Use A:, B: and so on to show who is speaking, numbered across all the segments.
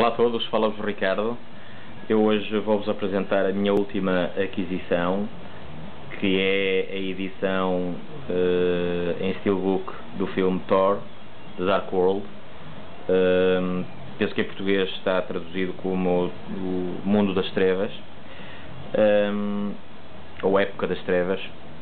A: Olá a todos, fala-vos Ricardo. Eu hoje vou-vos apresentar a minha última aquisição, que é a edição em steelbook do filme Thor, The Dark World. Penso que em português está traduzido como o Mundo das Trevas, ou Época das Trevas.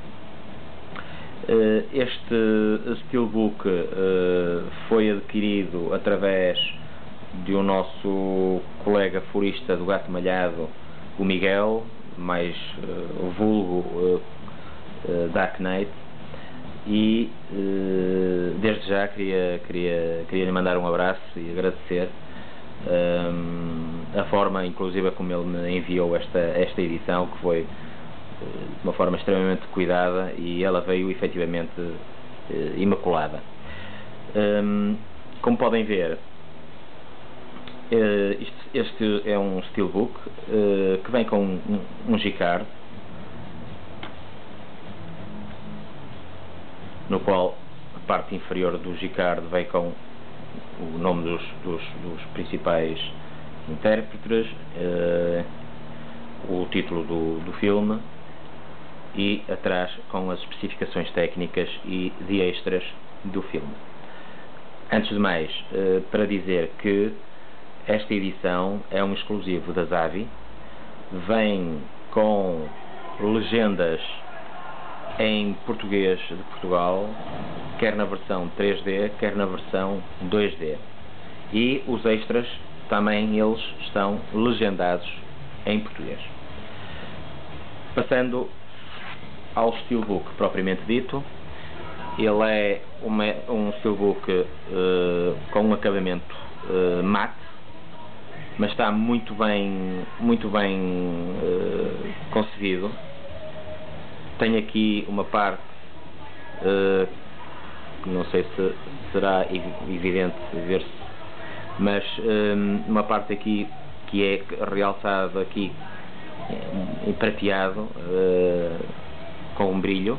A: Este steelbook foi adquirido através de um nosso colega furista do Gato Malhado, o Miguel, mais vulgo Dark Knight, e desde já queria lhe mandar um abraço e agradecer a forma inclusive como ele me enviou esta edição, que foi de uma forma extremamente cuidada, e ela veio efetivamente imaculada. Como podem ver, este é um steelbook que vem com um G-card, no qual a parte inferior do G-card vem com o nome dos principais intérpretes, o título do filme, e atrás com as especificações técnicas e de extras do filme. Antes de mais, para dizer que esta edição é um exclusivo da Zavvi, vem com legendas em português de Portugal, quer na versão 3D, quer na versão 2D, e os extras também eles estão legendados em português. Passando ao steelbook propriamente dito, ele é um steelbook com um acabamento mate, mas está muito bem concebido. Tem aqui uma parte que não sei se será evidente ver-se, mas uma parte aqui que é realçada aqui em prateado, com um brilho.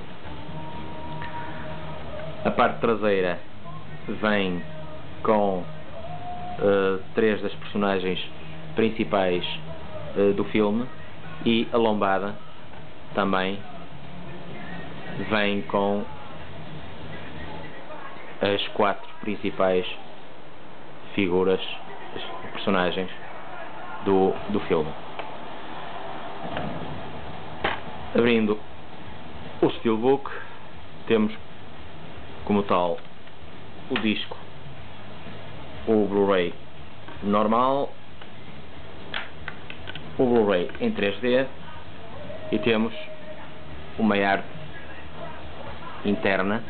A: A parte traseira vem com três das personagens principais do filme, e a lombada também vem com as quatro principais figuras, as personagens do filme. Abrindo o steelbook, temos como tal o disco, o Blu-ray normal, o Blu-ray em 3D, e temos uma arte interna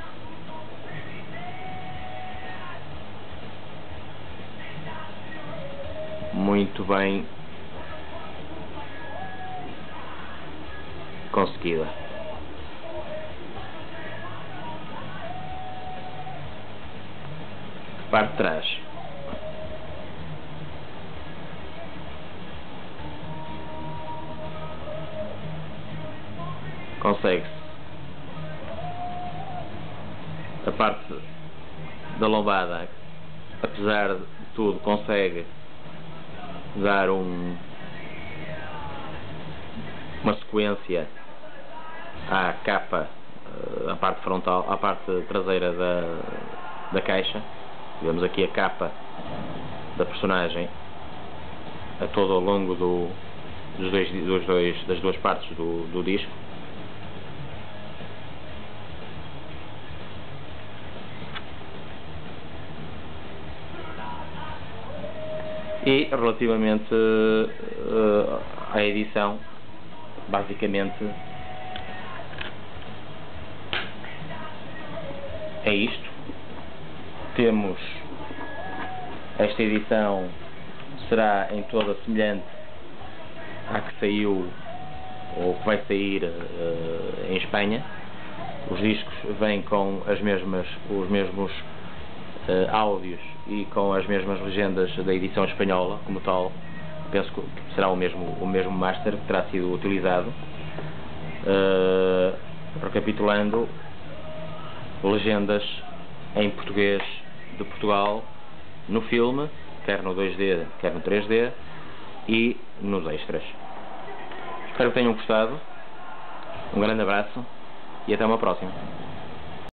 A: muito bem conseguida. Parte de trás, consegue-se a parte da lombada, apesar de tudo, consegue dar uma sequência à capa, à parte frontal, à parte traseira da caixa. Vemos aqui a capa da personagem a todo ao longo das duas partes do disco. E relativamente à edição, basicamente é isto. Temos esta edição, será em toda semelhante à que saiu ou que vai sair em Espanha. Os discos vêm com os mesmos áudios e com as mesmas legendas da edição espanhola, como tal. Penso que será o mesmo master que terá sido utilizado. Recapitulando, legendas em português de Portugal no filme quer no 2D, quer no 3D e nos extras. Espero que tenham gostado. Um grande abraço e até uma próxima.